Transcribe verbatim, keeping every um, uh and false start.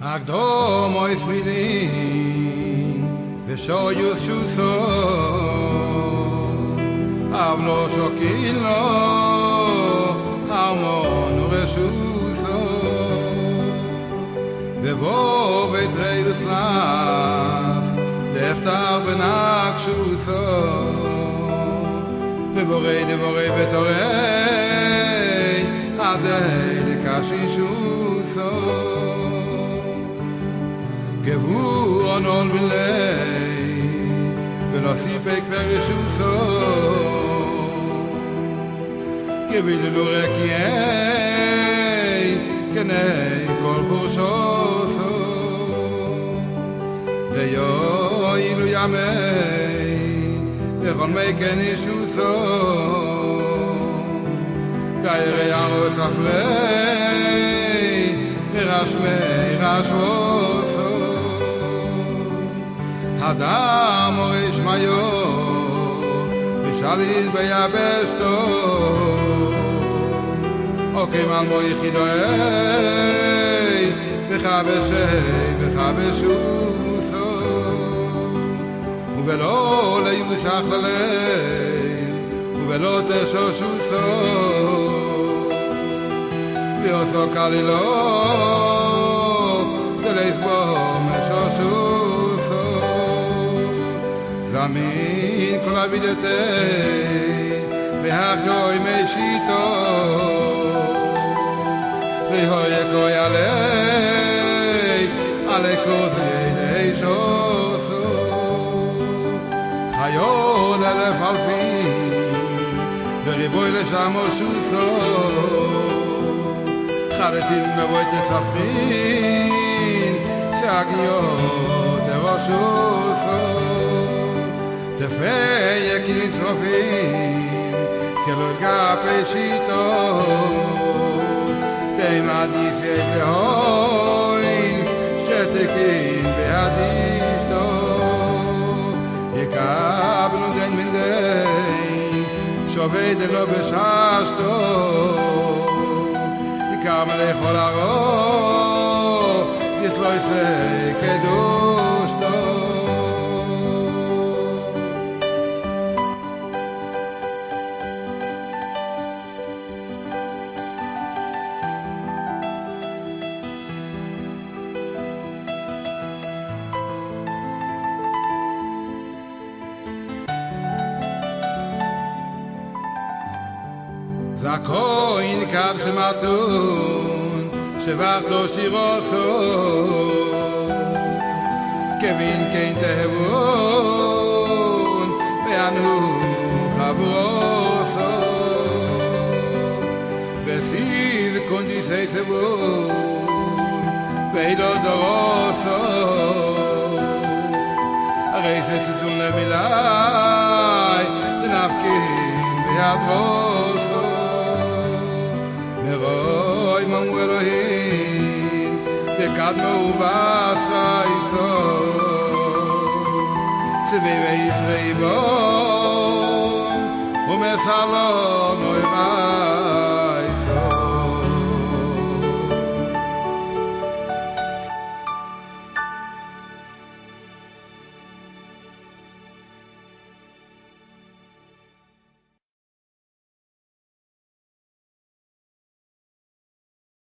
הקדום אויס מילים ושויוס שוסו אבלו שוקילו המון ורשוסו ובוא ותריוס לך דפתר בנקשוסו ובורי דבורי בתורי עדי לקשישוסו גבור ענון מילי ולא סיפק ורשוסו גבילו רקיי כני כל חורשוסו דיו אילו ימי וכל מי כן ישוסו כאירי הרוס אפרי ורשמי רשמוסו הדם אוריש מיו ושליט ביבשתו אוקים על מוי חילואי וחבשי וחבשוסו ובלא לימשך ללב ובלא תשושוסו ועושו כלילו תלס בו משושוסו זמין כל אבידתי בהחיוי משיתו והוי יקוי עלי עלי כוזי לישוסו חיון אלף אלפים וריבוי לשמושוסו חרטים מבוי תספחין סגיות תרושוסו תפי יקרים צרופים כלו גפי שיטו תימד יפי בהוין שתקים בהדישתו יקבלו דן מן דין שובי דלו בששתו יקם לכל הרוב יסלו יסי קדושתו זכוין קר שמתון שבחדו שירוסו כבין כן תהבון וענו חברוסו וסיז קונדיסי סבון ואילו דורוסו הרי סצסון למילי דנפקים בידרוסו רוי מו אלוהים וקדמו ובאסרייסו צבי וישרי בו ומסלון אויביו